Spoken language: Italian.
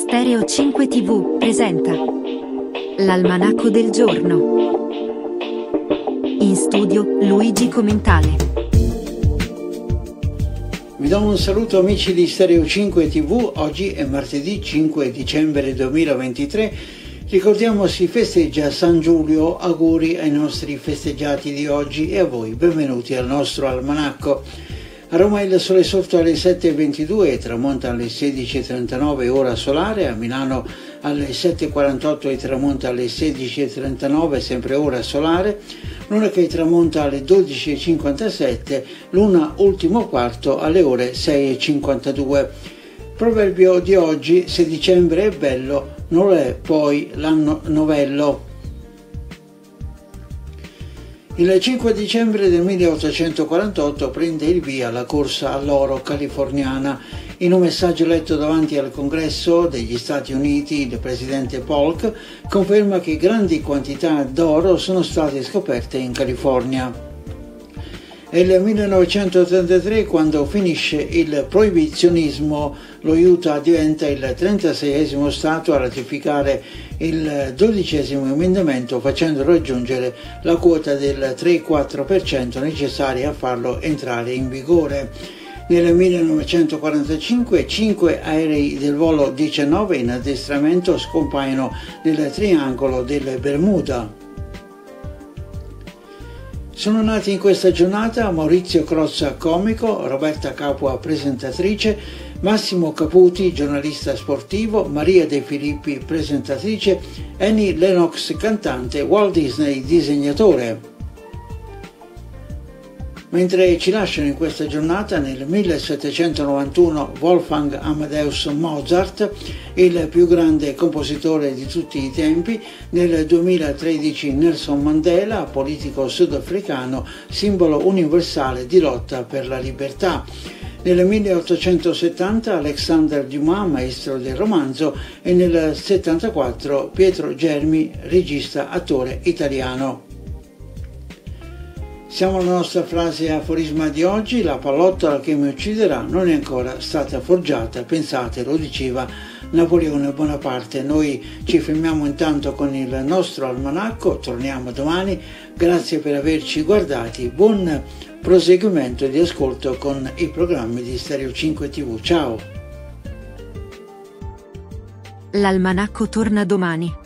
Stereo 5 TV presenta l'Almanacco del giorno. In studio Luigi Commentale. Vi do un saluto amici di Stereo 5 TV. Oggi è martedì 5 dicembre 2023. Ricordiamo si festeggia San Giulio. Auguri ai nostri festeggiati di oggi e a voi benvenuti al nostro almanacco. A Roma il sole sorto alle 7:22 e tramonta alle 16:39 ora solare, a Milano alle 7:48 e tramonta alle 16:39 sempre ora solare, luna che tramonta alle 12:57, luna ultimo quarto alle ore 6:52. Proverbio di oggi: se dicembre è bello, non è poi l'anno novello. Il 5 dicembre del 1848 prende il via la corsa all'oro californiana. In un messaggio letto davanti al Congresso degli Stati Uniti, il presidente Polk conferma che grandi quantità d'oro sono state scoperte in California. È il 1933 quando finisce il proibizionismo. Lo Utah diventa il 36esimo Stato a ratificare il 12esimo emendamento, facendo raggiungere la quota del 3,4% necessaria a farlo entrare in vigore. Nel 1945 5 aerei del volo 19 in addestramento scompaiono nel triangolo delle Bermuda. Sono nati in questa giornata Maurizio Crozza, comico, Roberta Capua, presentatrice, Massimo Caputi, giornalista sportivo, Maria De Filippi, presentatrice, Annie Lennox, cantante, Walt Disney, disegnatore. Mentre ci lasciano in questa giornata, nel 1791 Wolfgang Amadeus Mozart, il più grande compositore di tutti i tempi, nel 2013 Nelson Mandela, politico sudafricano, simbolo universale di lotta per la libertà. Nel 1870 Alexander Dumas, maestro del romanzo, e nel 1974 Pietro Germi, regista, attore italiano. Siamo alla nostra frase aforisma di oggi: la pallottola che mi ucciderà non è ancora stata forgiata. Pensate, lo diceva Napoleone Bonaparte. Noi ci fermiamo intanto con il nostro almanacco, torniamo domani. Grazie per averci guardati, buon proseguimento di ascolto con i programmi di Stereo 5 TV. Ciao! L'almanacco torna domani.